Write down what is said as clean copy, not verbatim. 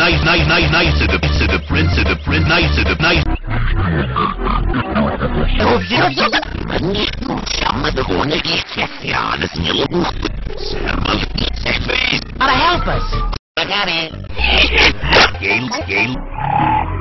nice to the prince, nice to the nice. Gotta help us. I got it. Game.